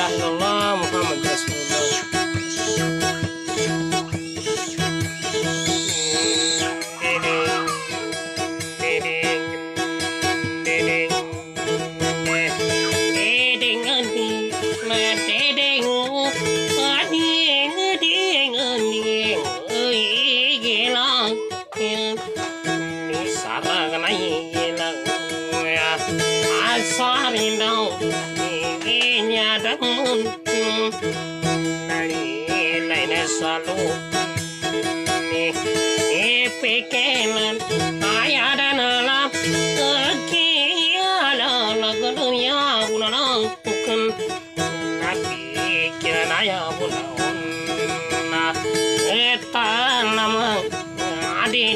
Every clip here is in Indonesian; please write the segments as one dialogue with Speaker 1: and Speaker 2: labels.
Speaker 1: ilaha illallah Muhammad Rasulullah. Selalu pekenan ayah dan alam kekialah lagunya bulan bukan tapi kira ayah bulan na nama adi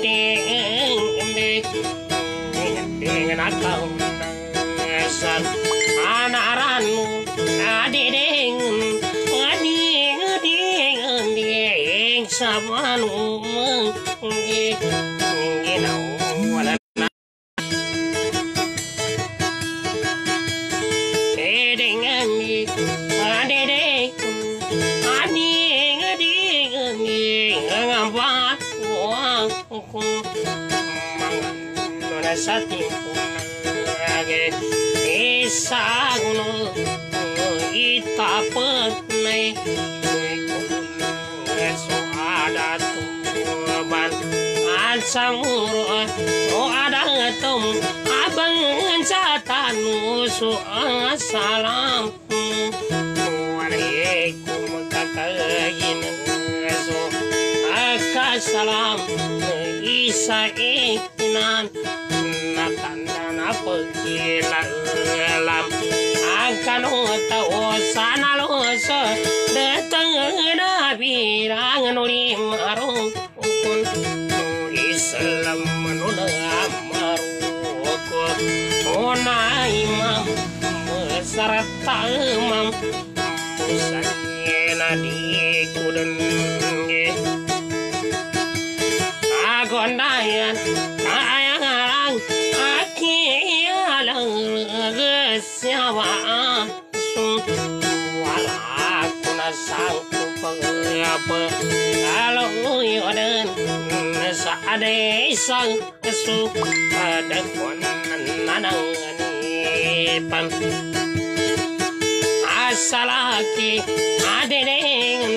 Speaker 1: dengan akal san anaranmu adi dengan Saban umang ginaw wala na dengan ni adede ani ngapa wang ko mangan sati age isaguno itapat nai ada tuban ansamuro ada tum abang satanu su salam waalaikum kakain so akasalam isa inan nakandana pegilalam akan tahu sana lo so datang birang nuri marung ukun Islam menuna maroko ona imam serta imam musanya di kuden agondayan ayang akialang gesyawa sun wala kuna sangku apa kalau yodan saade sang su ada konan nanangani pan asalaki adeng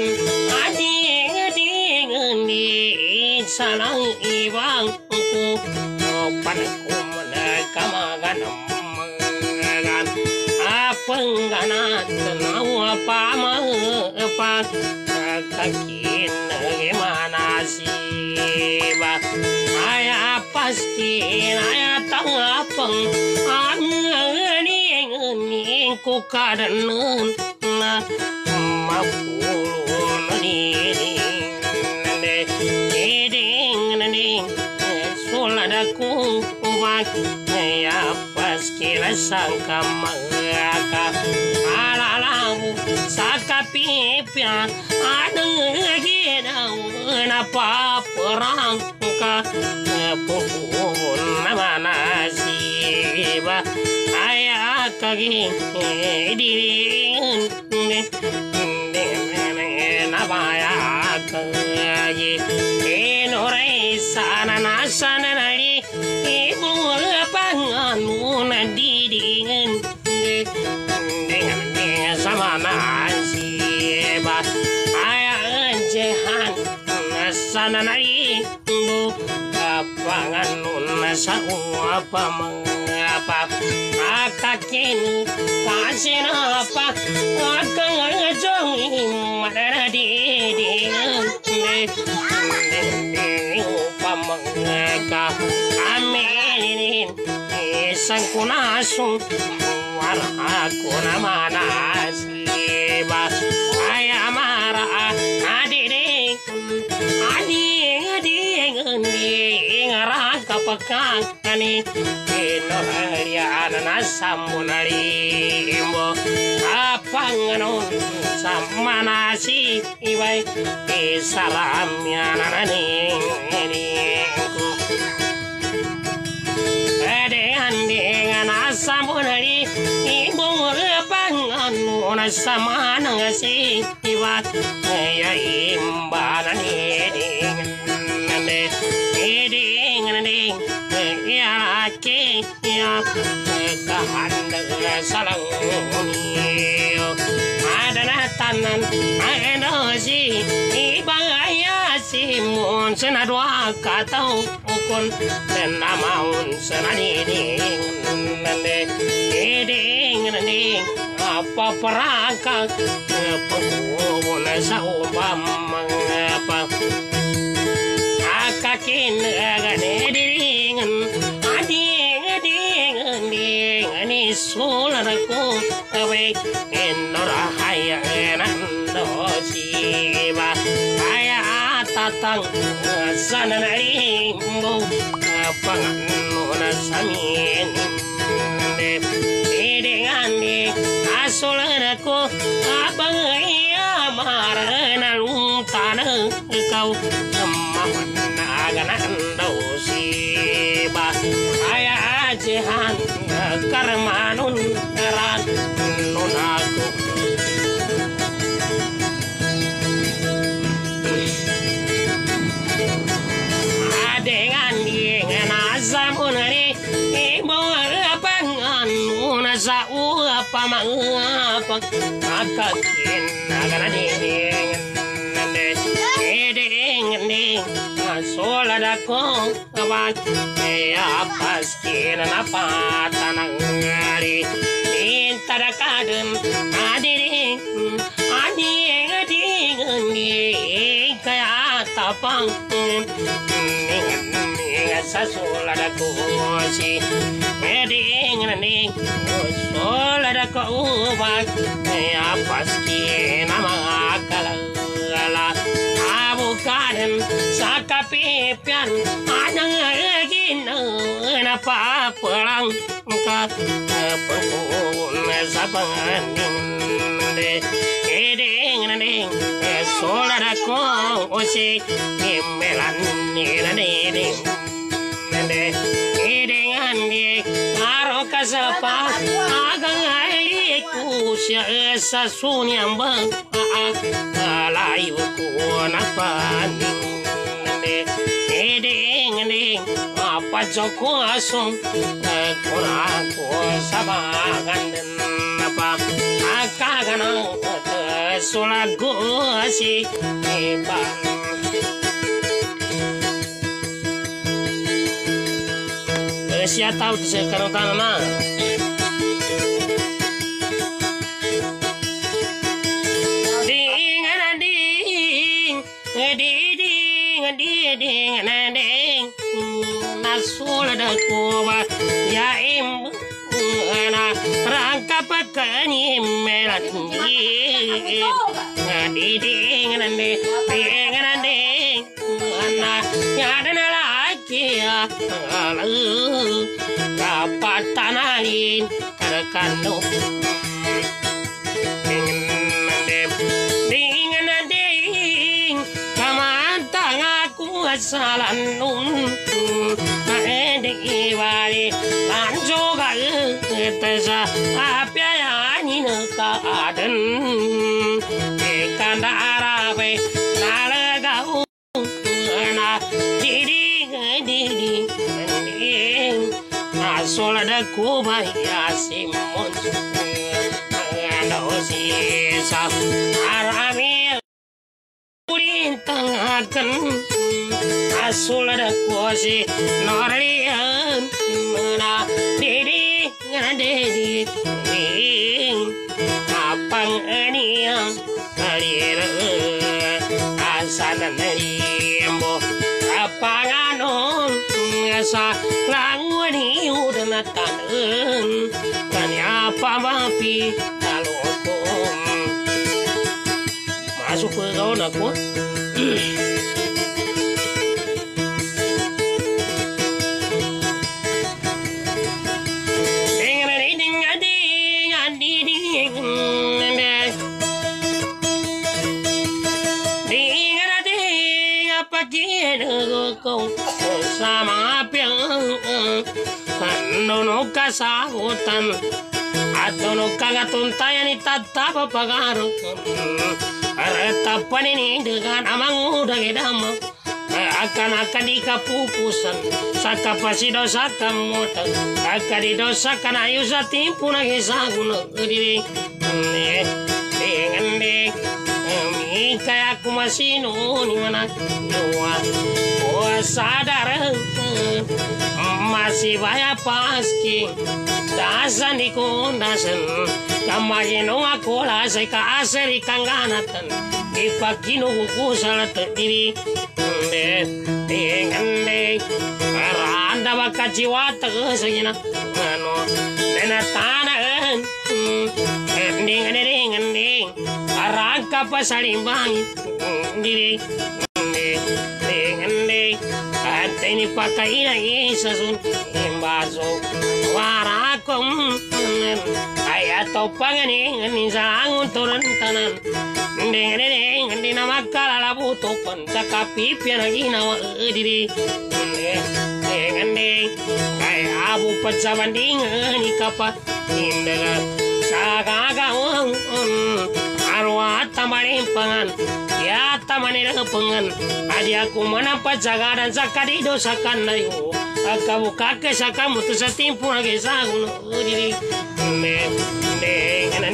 Speaker 1: di salang ibang ku pan kamaganam pengganat nawa pama kakin gimana sih bah ayah pasti ayah tahu apa angin ku kadenan mapulun ini suladaku bak ya pasti sangka mereka alamu sakapipya ada gina apa perang ka pupun mana siba ayah kaki dirin nabaya kaji enore sana nasana nari ibu pangan muna dirin dengan sama nasiba ayah jehan sana nari bu pangan muna sa apa mengapa akakin kasih apa akan ngejong mana dirin pamangka amin isang kunasong walaku namana siba ayamara ading ngarang kapakang ani inoharian nasamunari mo apanganon sama nasi ibai salamnya nananing dengan asamunari ibu pangan sama nang si iwat ya imbalan ding ya ke ya kahanda salang adana tanan aeno si ibaya si mon senadwa katau ukon tenamaun senani ding ding apa perangka pengguna saubam mengapa akakin agane dingin ading ani solaraku awe enora haya enando siba haya tatang sananari mo pangano samin dingani asolaraku abang iya marana lutana kau mamanagana siba aya ajehan karmanun ran nunaku adengan dengan azamunari ibu apangan unasa apa mangapa akakin agana ding soladako kawan ya paskin apa tanangari intadakadem adiring ading kaya tapang sa soladako si eding soladako ubag ya paskin amakalala abukanem sakapipian anang agin na papalang ka pangkun sa panganding eding soladako osi imelan niding eding aro kasapa agang aliku siya sa sunyang bang alayu ko na paning eding apa joko asong kurako sabagan apa akagana sulago si iban siya tahu sekarang tanah ding nasuladaku ya im na rangka pakani melani ding na yadana lagi lalu dapat tanalin terkanu salan nun di wali lanjoga tesa apya yani nakaden ikan arabe nalaga na didi asolada kubaya simon dosi sa arami tengahkan asulada kuasi norian mana dedi apang ini yang hadir asana nerimbo apanganon asa langwani udah tanen kan apa mapi alokom masuk ke kawan aku sama piang kanono kasahutan Atono kagatuntayan itatapa pagaro. Aretapan ini dengan amang udah gedama. Akan dikapupusan saka pasido saka mota akan didosakan ayu sa timpu na gisaguna diri dengan dek kaya aku masih ni mana doa sadar masih banyak paski dasan di kundasan kamagino aku lah saya kasih kanganatan ipakino ku salat diri dengan randa baka jiwa terus gina ano dena tanah dengan arangka pasalimbang diri dengan ini pakai lagi sasun imbaso warakom ayat topang ini sangun turun tanan dengan nama kala butuh pun cakap pipian lagi nama diri dengan kayak abu pencabanding ini kapat indah sagagawang arwah tamarin pangan ya tamarin pangan adi aku menampak jaga dan zakari dosakan nayo akabu kakek sakamu tu setimpu lagi sagun diri dengan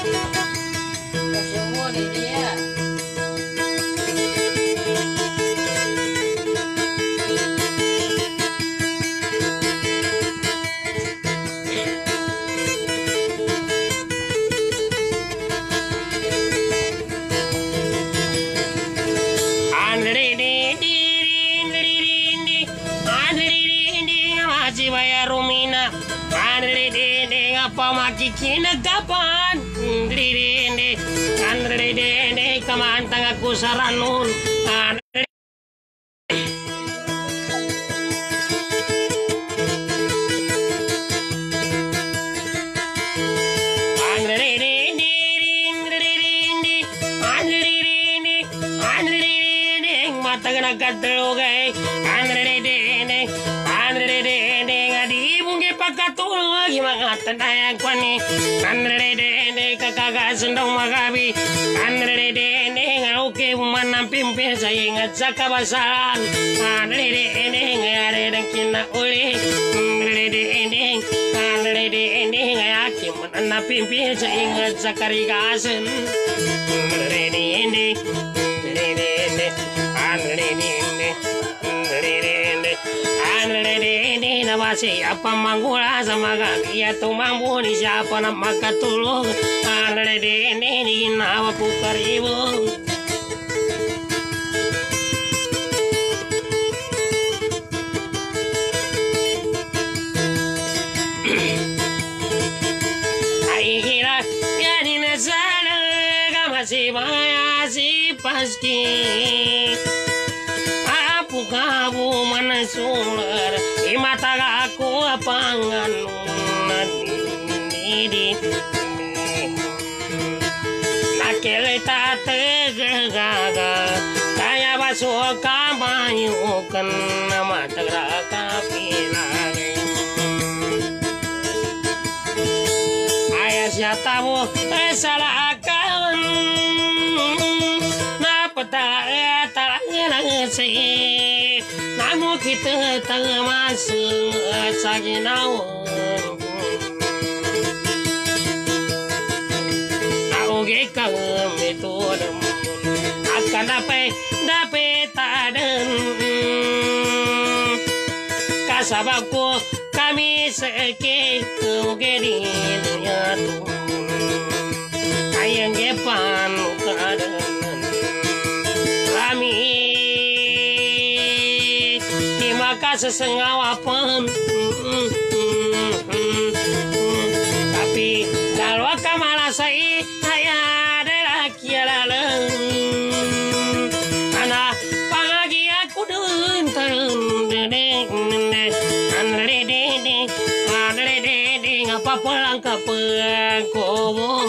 Speaker 2: semua di dia.
Speaker 1: Kinagapan diri andre kamantang aku saranun matagana kadrogai lagi mangatan ayang kwani andre de kakaga sendong magabi andre de ngauke manam pimpin saya ingat sakabasan andre de ngare dan kina uli andre de ngayaki manam pimpin saya ingat sakarigasen andre de nawasi apa manggula sama kami ya tuh mampu ni siapa nak makan tulung ada di ini nawa pukar ibu akhirnya jadi nasala masih banyak si paski aku kabu mana sular mata aku pangan di nakelita tegaga kaya basuh kamayukan mata kapilay ayah siya mo salah kawan napata talaga sih namu kita termasuk saginawan nauge kami tudem akan dapat taden kasababku kami seke kugedi dunia tu ayang gepan kaden kami sesengawapan tapi kalau kamala sai ayah adalah kialaleng anak pagi aku deng apa pulang ke pengkomo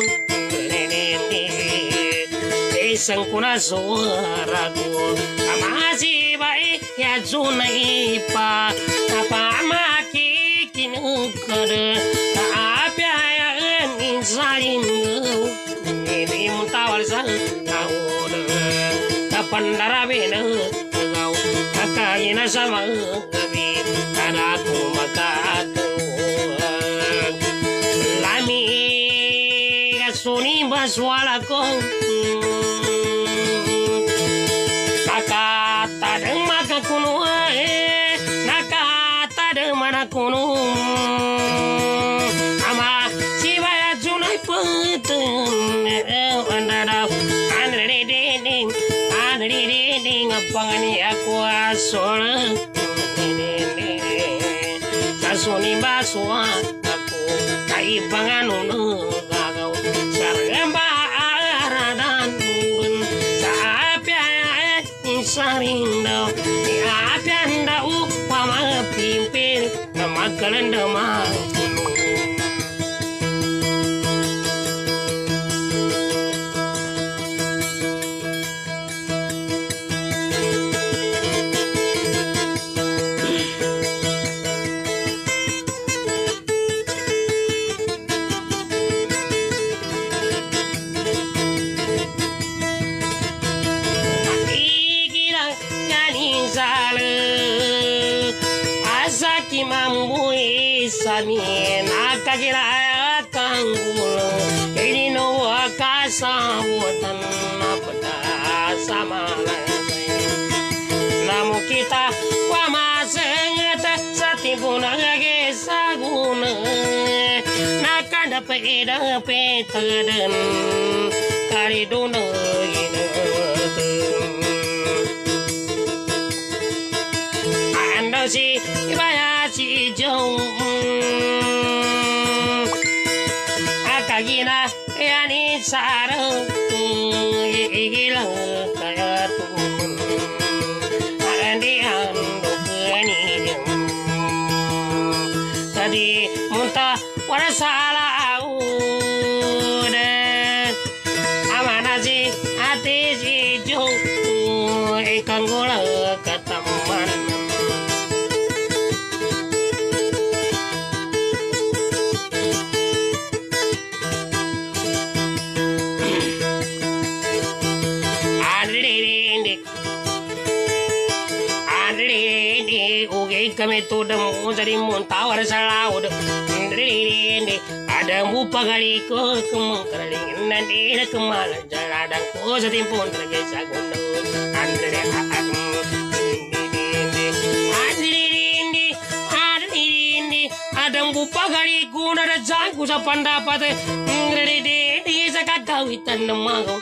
Speaker 1: iseng kuna suaraku masih baik ya junai pa apa maki kinukar apa ya bandara bena kau kakaknya sama gabi kadaku makatu lami kasuni baswala ko nakata de makakunu nakata de manakunu ama sibaya junai putun andara andre ding apangani aku asol kasuni baswa aku kai panganunu gagau saremba aradan bun sapya sarindo apyanda upama pimpin namakkalanda ma Samin akakira kangulo ini no akasa buatan apa sama namu kita wama sengeta satipuna gage saguna nakada peda peteden kali dona ina anda si ibaya si jong akagina yani sarang igila kayatu andi ando kani tadi muntah warasala udah amana si ati si jong ikan gula kataman kami tu demu jadi muntawar salaud ndrinde ada mupa gali ko kemengkering nanti ada kemala jaladang ko jadi pun lagi sagono andre ada mupa gali ko na jangku sa pandapat ndrinde sa kagawitan namago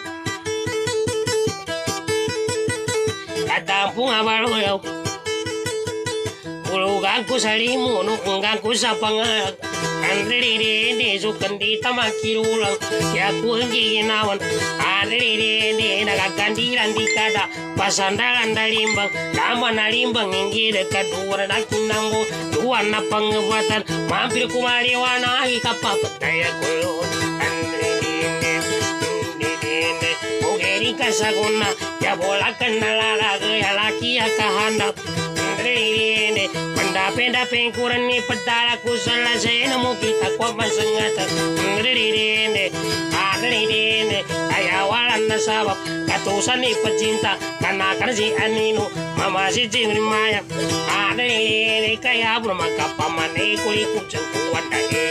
Speaker 1: katampung abalo Uluganku salimu nungganku sa pangalag Andridi sukan di tamakirulang ya ku ginawan Andridi nagagandiran di kada pasandalan dalimbang nama nalimbang inggi dekat dua nakinambo dua na pangbuatan mampir kumaliwana ikapapataya kulo Andridi mugeri kasaguna ya bola kenalala ya laki ya kahanda Penda pengkuran ni pedala kusala saya nemu kita kuat masengata Ngerinde ayawalan na sabab katusan ni pecinta karena si aninu mama si cimri maya kaya belum makapaman kuliku cengkuan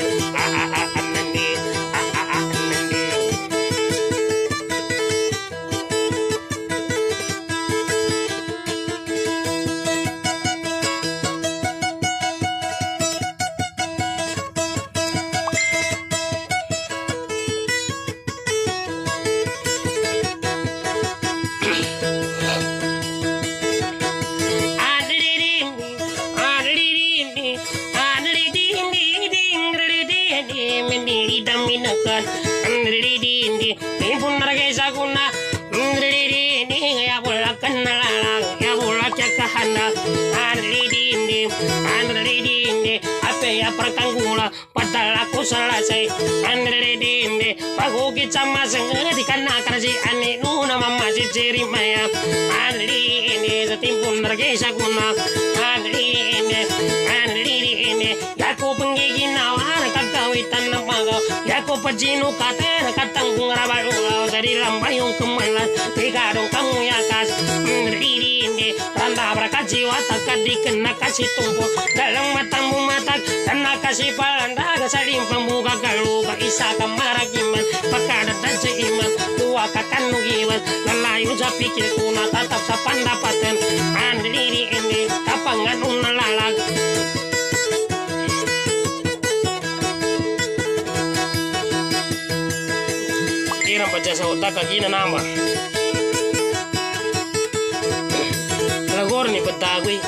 Speaker 1: Patalaku selesai Andre dinde pagogi sama sengedi karena si ane nuna mama si ciri maya Andre dinde setimpun bergesa guna Andre dinde yaku penggigin awan kagawitan nama sumaga ya ko pajinu katena katang bunga baru dari lambayong kemalan tigadong kamu ya kas ririnde randa berakaji watak dikena kasih tumpu dalam matamu matak kena kasih palanda saling pembuka galuga isa kamaragiman pakada taje iman dua kakan nugiman lalayu japikir kuna tatap sa pandapatan andiri ini kapangan unalalag irang baca sauta kagina namba lagor ni betagui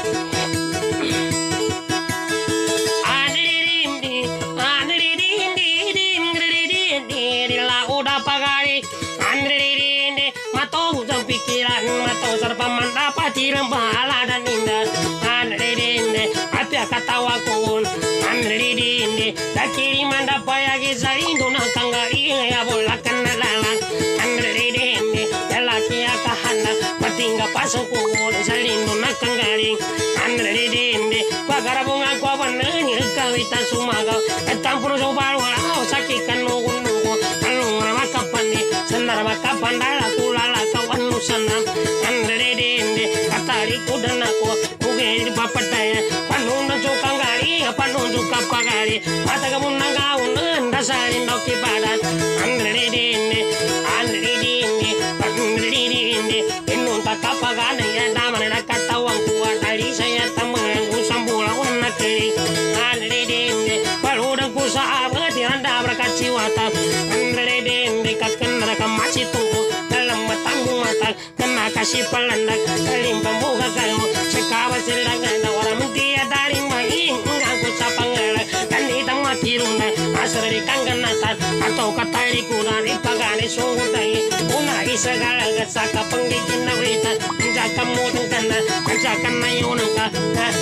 Speaker 1: pikiran matau serba mendapati rembala dan indah andrede apia katawa kun andrede dakiri mandapaya gisaindo nakangari ya bola kanalala andrede lelaki akahanda patingga pasang kun salindo nakangari andrede pagara bunga kwa banani kawita sumaga tampuro sobar wala sakikan nugun alung ramakapani senar makapandala tulala sanam andrede katari kudanako ugeri papataya panunda jokangari panunju kapagari pataga munanga unanda sari ndoki badan andrede enunta kapagana ya damana katawang kuat ali saya tamang usambula wanakeri andrede paluda kusahabat anda berkaci wata andrede kakkenra kamasi tunggu kena kasih pelandak kalim pembuka kayu sekawa silangan orang mentia dari main aku sapangalah kan hitam mati runa asal di kangganatan atau katari kuda di pagani sungguh dai unai segala gesaka penggigin nawita menjaga mudah kena menjaga nayunang ka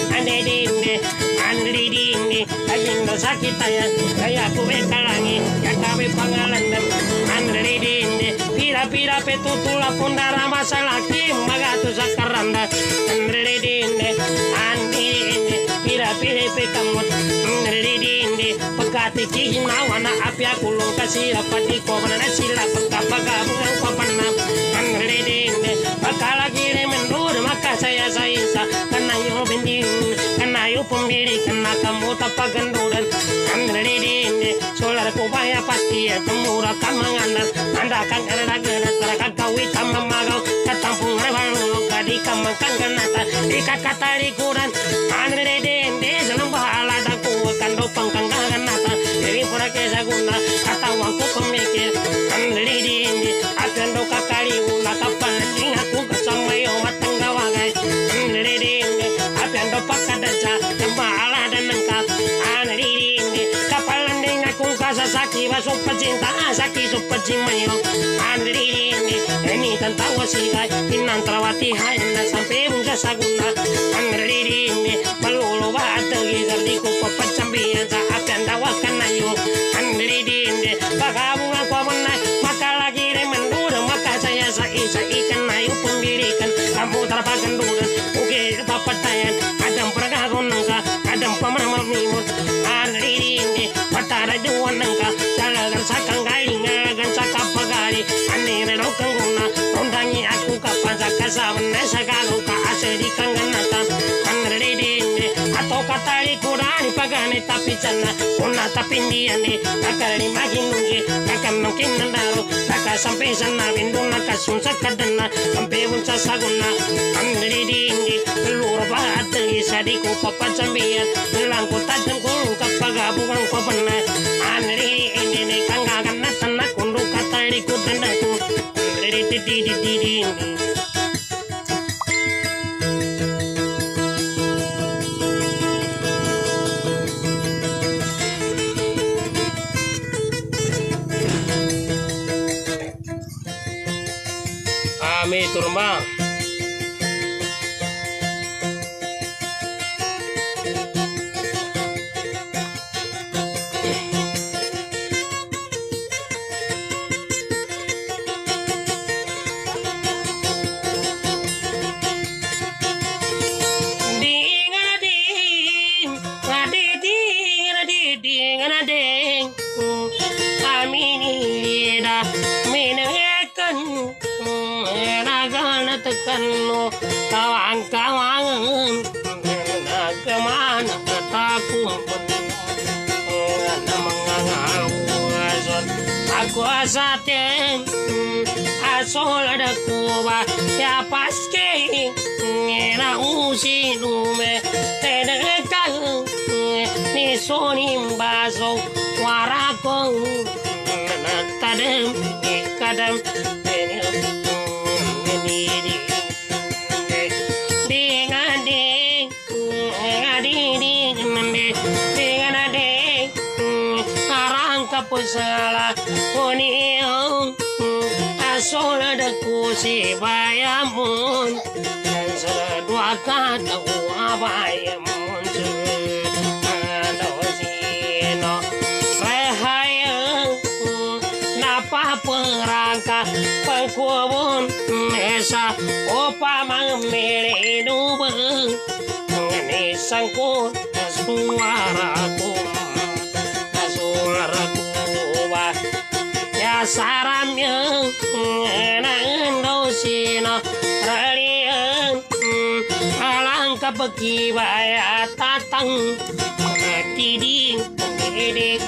Speaker 1: andridi kayin sakit ya kaya aku bekalangi ya kawe pangalan andridi pira petutula pundara masalah kim magatu sakaranda andrede pira pekamut andrede pekati cihinawana apia kulung kasih apa di kobana sila pengkapagabungan kopanam andrede bakal lagi mendur maka saya saisa karena yo bending karena yo pembiri karena kamu tapaganduran andrede solar kubaya pasti ya temura kamanganan anda kan ada kawi kamamagau katampung rebalu kadi kamangkang ganata ikakatari kuran andrede senang bahala daku kando pangkang ganata dari pura kesaguna katawangku pemikir andrede atendo kakali una kapan aku kesamayo matang gawagai andrede atendo pakadaja bahala dan nangkap andrede kapalan dengan aku kasasaki baso pecinta saki supajimayo andrede ini tentang wasigai inan terawati hayana sampai bungsa saguna andrede malulu bata gizar di kupa pacambian sa akan dawakan ayo andrede pagabungan ko mana maka lagi remendur maka saya ikan ayo pembirikan kamu terpakan duran oke papatayan adam peragagon nangka adam pamama mimut andrede patara duwan nangka dalagan sakang galinga gan sakapagari anire rokanguna rondangi aku kapan sakasawan sagalo ka aseri kanganata andrede atau katari kurani pagani tapi cana una tapindiane kakali maginungi kakam mungkin nandaro kakak sampai sana binduna kasun sakadana sampai bunca saguna andrede lur bahat isadiku papa cambian langku tajam kulung kapagabungan ko benar andrede kanggagan tanak kundu katari kudanaku andrede Ami turma anu kawan-kawan kemana takumpul aku asaten asol ada kuba ya paski na usi nume tenekal ni sonim baso warako tadem kadam pusala poniong asol ada kusi bayamun dan dua kata bayamun ada sino rehayang napa perangka pengkubun mesa opa mamere dubeng ngani sangkut suaraku saramnya nang sino ralian alangkah bagi baya tatang tiding didik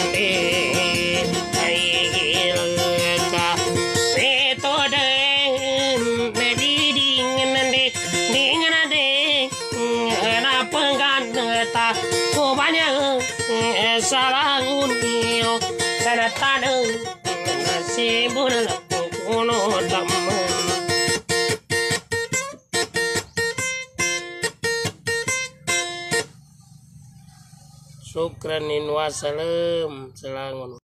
Speaker 1: aigilka metode diding nande dengan ade na pengganta ko banyak salangun dio dan taneng sibul kuno temen syukranin wassalam selangun